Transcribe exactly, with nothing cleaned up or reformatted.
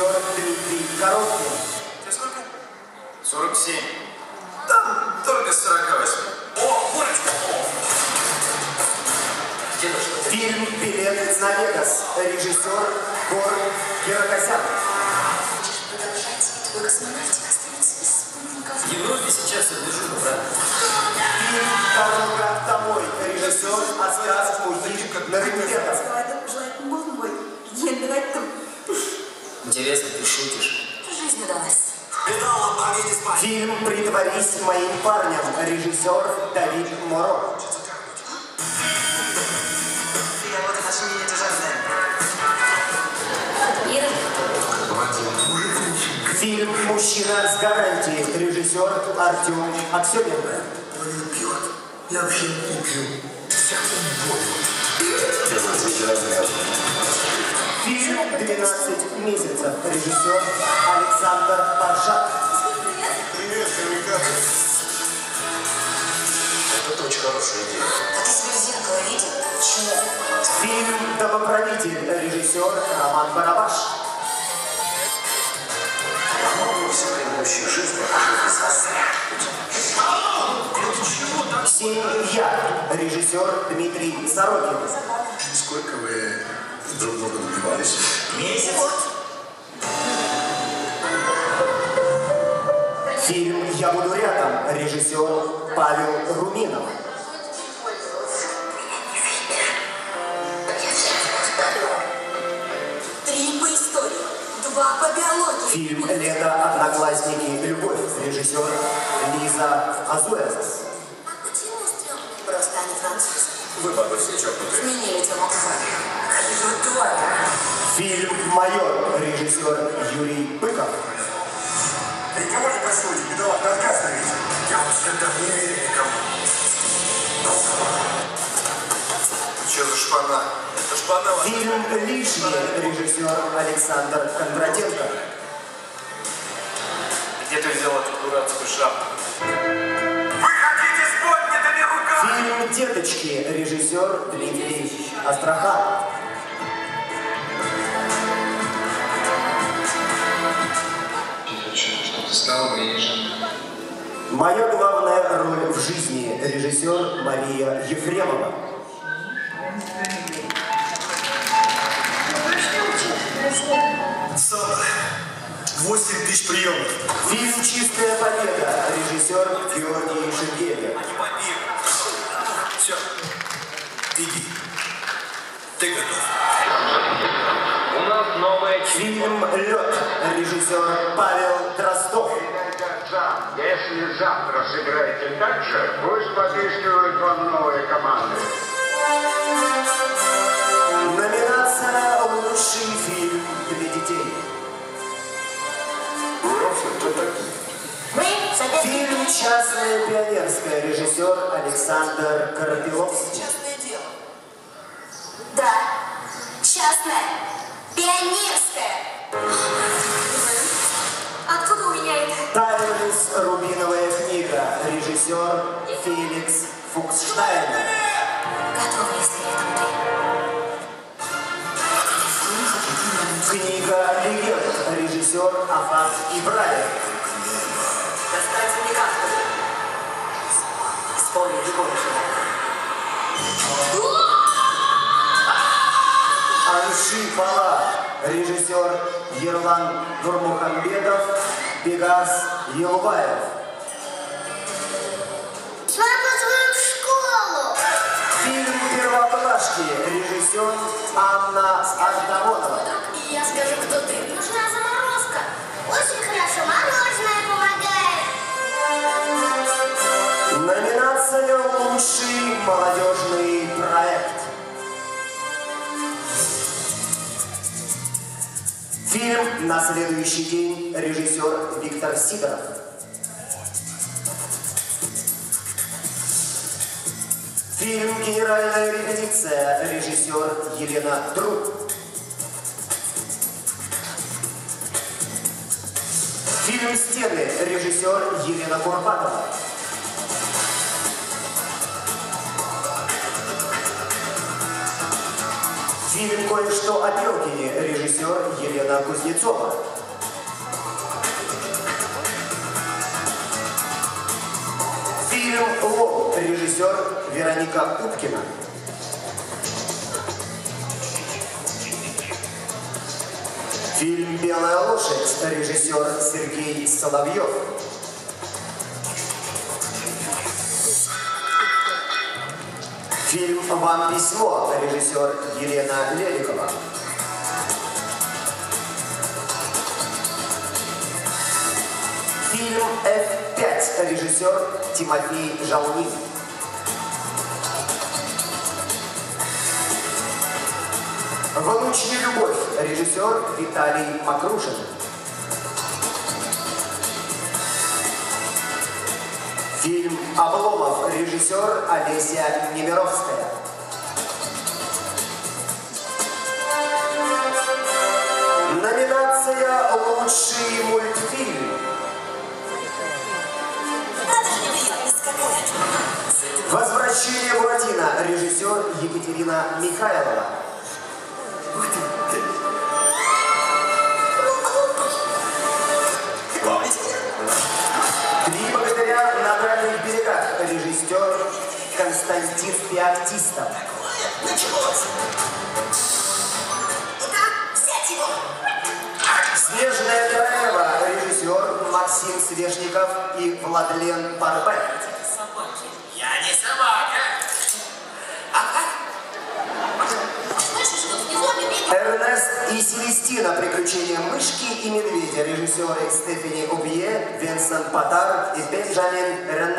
режиссер Дмитрий Коробкин. Тебе сколько? сорок семь. Там только сорок восемь. О, курочка! Фильм «Билет на Вегас». Режиссер Гор Геракосян. В Европе сейчас я движу, брат. Фильм «Дорога домой». Режиссер Оскар Мухин-Нарымбетов. Интересно, ты шутишь? Жизнь удалась. Фильм «Притворись моим парнем». Режиссер Давид Моро. Фильм «Мужчина с гарантией». Режиссер Артем Аксененко. Я вообще не пью. Фильм «двенадцать месяцев». Режиссер Александр Паршак. Привет, камикадзе. Это очень хорошая идея. А ты себя в зеркало видел? Чего? Фильм «Домоправитель». Режиссер Роман Барабаш. По-моему, все предыдущие жизни «Семья». Режиссер Дмитрий Сорокин. Сколько вы друг друга добивались? Месяц? Фильм «Я буду рядом». Режиссер Павел Руминов. Три по истории, два по биологии. Фильм «Лето, одноклассники, любовь». Режиссер Лиза Азуэс. А почему стрёмный? Просто они французы. Вы, бабы, все чокнутые. Сменили тему крови. Фильм «Майор». Режиссер Юрий Быков. Ты кого не просил, бедолаг, на отказ ставить? Я вот всегда не верю никому. Че за шпана? Это шпана вас. Фильм «Лишнее». Режиссер Александр Кондратенко. Где ты взял эту дурацкую шапку? Вы хотите с поднятыми руками? Фильм «Деточки». Режиссер Дмитрий Астрахан. Что ты стал моей женой? Моя главная роль в жизни. Режиссер Мария Ефремова. Сама. восемь тысяч приемов. Фильм «Чистая победа». Режиссер Георгий Шенгелев. Они побили. Все. Иди. Ты готов. У нас новая Фильм «Лед». Режиссер Павел Дроздов. Если завтра сыграете так же, пусть подыскивают вам новые команды. Номинация «Лучший фильм для детей». Фильм «Частное пионерское». Режиссер Александр Карпиловский. Частное дело. Да, частное, пионерское. Откуда у меня это? Таймлесс «Рубиновая книга». Режиссер Феликс Фуксштайнер. Готова, если это ты. Книга «Легенд». Режиссер Афат Ибраев. Достать уникатор. Исполнить любое желание. Анши Пала. Режиссер Ерлан Нурмухамбетов. Пегас Елубаев. Папа, в школу! Фильм «Первоклашки». Режиссер Анна Артамонова. И я скажу, кто ты. Нужна заморозка. Очень хорошо, мороженое помогает. Номинация «Лучший молодежный проект». Фильм «На следующий день». Режиссер Виктор Сидоров. Фильм «Генеральная репетиция». Режиссер Елена Друг. Фильм «Стены». Режиссер Елена Курбатова. Фильм «Кое-что о Белкине», режиссер Елена Кузнецова. Фильм «Лом», режиссер Вероника Уткина. Фильм «Белая лошадь», режиссер Сергей Соловьев. Фильм «Вам письмо», режиссер Елена Леликова. Фильм эф пять, режиссер Тимофей Жаунин. «Волчья любовь», режиссер Виталий Макрушин. Фильм «Обломов», режиссер Олеся Немировская. Номинация «Лучший мультфильм». «Возвращение Буратино», режиссер Екатерина Михайлова. «Три богатыря на дальних берегах», режиссер Константин Феоктистов. Началось! Итак, взять его! «Снежная королева», режиссер Максим Свешников и Владлен Парбе. Я не собака. Слышишь, вот внизу объявление. «Эрнест и Селестина. Приключения мышки и медведя», режиссеры Стефани Обье, Венсан Патар и Бенджамин Рен.